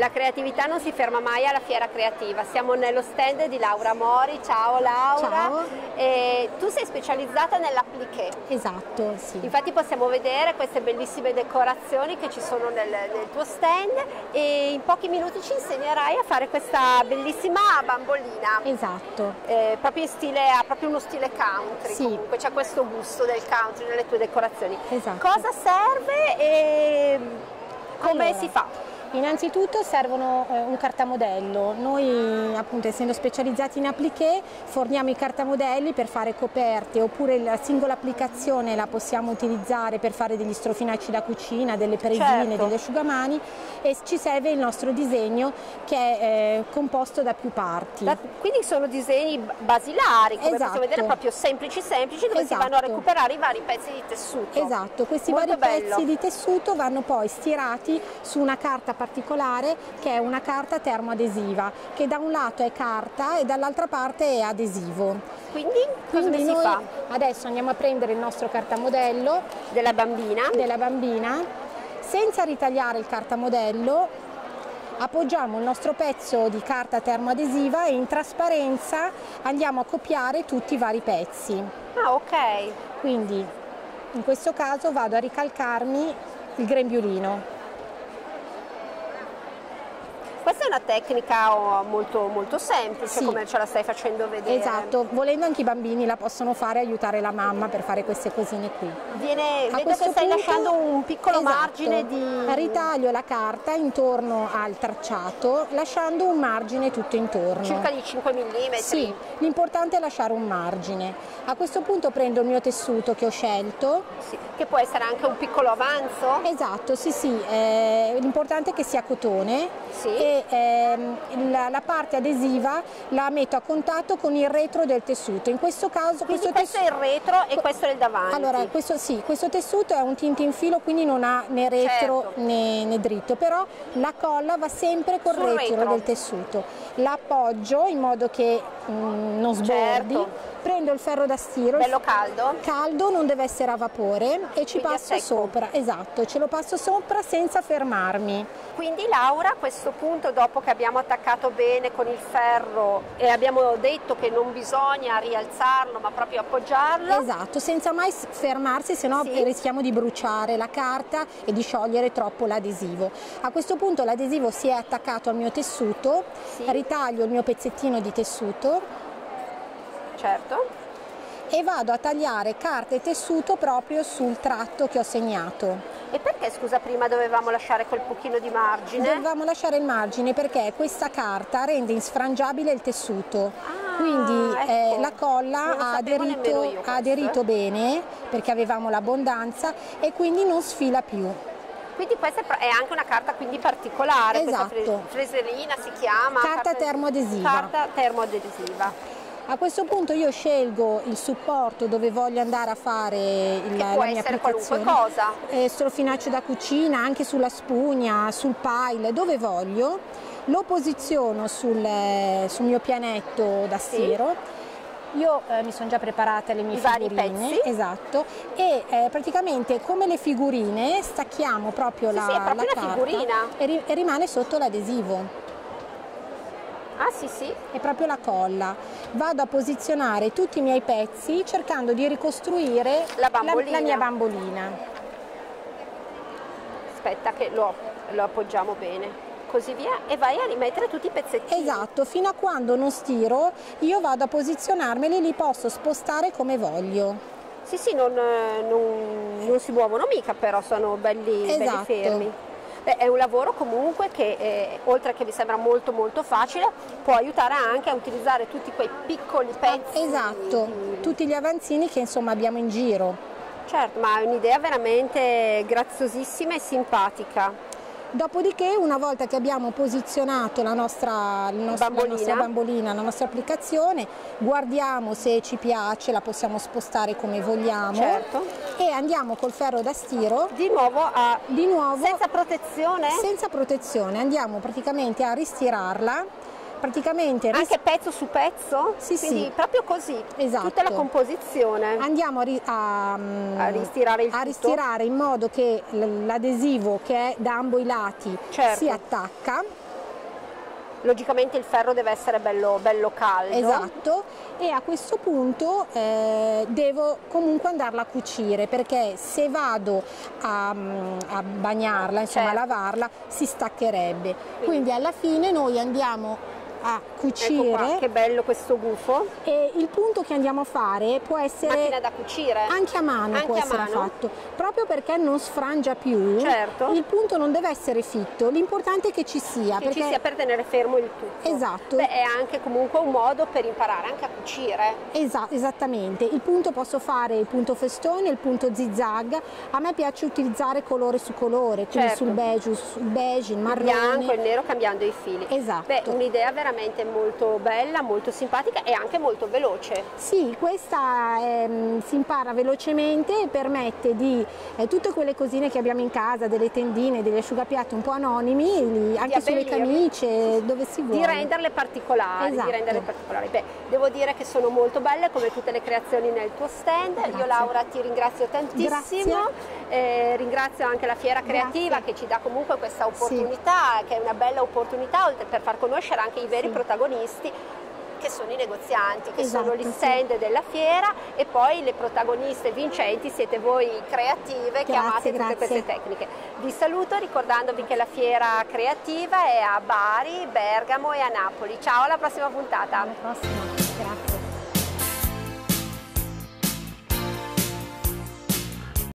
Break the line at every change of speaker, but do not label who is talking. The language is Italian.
La creatività non si ferma mai alla fiera creativa, siamo nello stand di Laura Mori. Ciao Laura.
Ciao.
E tu sei specializzata nell'appliqué.
Esatto, sì.
Infatti possiamo vedere queste bellissime decorazioni che ci sono nel tuo stand e in pochi minuti ci insegnerai a fare questa bellissima bambolina.
Esatto.
Proprio in stile, ha proprio uno stile country,
sì.
Comunque c'è questo gusto del country nelle tue decorazioni.
Esatto.
Cosa serve e come si fa?
Innanzitutto servono un cartamodello. Noi appunto, essendo specializzati in appliqué, forniamo i cartamodelli per fare coperte, oppure la singola applicazione la possiamo utilizzare per fare degli strofinacci da cucina, delle presine, degli asciugamani, e ci serve il nostro disegno che è composto da più parti.
Quindi sono disegni basilari, come possiamo vedere, proprio semplici dove si vanno a recuperare i vari pezzi di tessuto.
Esatto, questi vari pezzi di tessuto vanno poi stirati su una carta particolare che è una carta termoadesiva, che da un lato è carta e dall'altra parte è adesivo.
Quindi si fa?
Adesso andiamo a prendere il nostro cartamodello
della bambina.
Senza ritagliare il cartamodello appoggiamo il nostro pezzo di carta termoadesiva e in trasparenza andiamo a copiare tutti i vari pezzi.
Ah, ok.
Quindi in questo caso vado a ricalcarmi il grembiulino.
Questa è una tecnica molto, molto semplice,
sì,
come ce la stai facendo vedere.
Esatto, volendo anche i bambini la possono fare, aiutare la mamma per fare queste cosine qui.
Vedo che stai lasciando un piccolo margine di...
Ritaglio la carta intorno al tracciato, lasciando un margine tutto intorno.
Circa di 5 mm?
Sì, l'importante è lasciare un margine. A questo punto prendo il mio tessuto che ho scelto.
Sì, che può essere anche un piccolo avanzo?
Esatto, sì, l'importante è che sia cotone.
Sì.
La parte adesiva la metto a contatto con il retro del tessuto. In questo caso
questo è il retro e questo è il davanti.
Allora, questo tessuto è un tinto in filo, quindi non ha né retro né dritto, però la colla va sempre col retro del tessuto. La appoggio in modo che non sbordi. Prendo il ferro da stiro,
bello caldo.
Caldo, non deve essere a vapore, e ci passo sopra. Esatto, ce lo passo sopra senza fermarmi.
Quindi Laura, a questo punto, dopo che abbiamo attaccato bene con il ferro e abbiamo detto che non bisogna rialzarlo ma proprio appoggiarlo.
Esatto, senza mai fermarsi, se no rischiamo di bruciare la carta e di sciogliere troppo l'adesivo. A questo punto l'adesivo si è attaccato al mio tessuto, ritaglio il mio pezzettino di tessuto.
Certo.
E vado a tagliare carta e tessuto proprio sul tratto che ho segnato.
E perché, scusa, prima dovevamo lasciare quel pochino di margine?
Dovevamo lasciare il margine perché questa carta rende insfrangiabile il tessuto. Quindi
ecco,
la colla ha aderito bene, perché avevamo l'abbondanza, e quindi non sfila più.
Quindi questa è anche una carta quindi particolare.
Esatto.
Questa freserina si chiama?
Carta termoadesiva.
Carta termoadesiva.
A questo punto io scelgo il supporto dove voglio andare a fare la mia applicazione.
Qualunque cosa.
Strofinaccio da cucina, anche sulla spugna, sul pile, dove voglio. Lo posiziono sul mio pianetto da stiro. Io mi sono già preparata le mie figurine, esatto, e praticamente come le figurine stacchiamo proprio la carta
figurina.
E rimane sotto l'adesivo.
Ah sì sì.
È proprio la colla. Vado a posizionare tutti i miei pezzi cercando di ricostruire la mia bambolina.
Aspetta che lo appoggiamo bene, così via, e vai a rimettere tutti i pezzettini.
Esatto, fino a quando non stiro io vado a posizionarmeli, li posso spostare come voglio.
Sì sì, non si muovono mica, però sono belli fermi. Beh, è un lavoro comunque che oltre che mi sembra molto molto facile, può aiutare anche a utilizzare tutti quei piccoli pezzi.
Esatto, tutti gli avanzini che insomma abbiamo in giro.
Certo, ma è un'idea veramente graziosissima e simpatica.
Dopodiché, una volta che abbiamo posizionato la nostra bambolina, la nostra applicazione, guardiamo se ci piace, la possiamo spostare come vogliamo.
Certo.
E andiamo col ferro da stiro.
Di nuovo senza protezione?
Senza protezione, andiamo praticamente a ristirarla.
Anche pezzo su pezzo?
Sì,
quindi proprio così,
esatto.
Tutta la composizione.
Andiamo a ristirare in modo che l'adesivo che è da ambo i lati si attacca.
logicamente il ferro deve essere bello caldo.
Esatto, e a questo punto devo comunque andarla a cucire, perché se vado a bagnarla, insomma a lavarla, si staccherebbe. Quindi alla fine noi andiamo a cucire.
Ecco qua, che bello questo gufo.
E il punto che andiamo a fare può essere
macchina da cucire,
anche a mano, può essere fatto, proprio perché non sfrangia più.
Certo.
Il punto non deve essere fitto, l'importante è che ci sia,
che ci sia per tenere fermo il tutto.
Esatto.
Beh, è anche comunque un modo per imparare anche a cucire.
Esattamente, il punto posso fare il punto festone, il punto zigzag. A me piace utilizzare colore su colore, quindi
certo,
sul beige, il marrone,
il bianco, il nero, cambiando i fili.
Esatto.
Beh, un'idea veramente molto bella, molto simpatica e anche molto veloce.
Sì, questa si impara velocemente e permette di tutte quelle cosine che abbiamo in casa, delle tendine, degli asciugapiatti un po' anonimi, anche sulle camicie, dove si vuole.
Di renderle particolari.
Esatto.
Di renderle particolari. Beh, devo dire che sono molto belle come tutte le creazioni nel tuo stand.
Grazie.
Io Laura ti ringrazio tantissimo. Ringrazio anche la Fiera Creativa che ci dà comunque questa opportunità, che è una bella opportunità oltre per far conoscere anche i veri protagonisti, che sono i negozianti, che sono gli stand della fiera, e poi le protagoniste vincenti siete voi creative che amate tutte queste tecniche. Vi saluto ricordandovi che la Fiera Creativa è a Bari, Bergamo e a Napoli. Ciao, alla prossima puntata.
Alla prossima, grazie.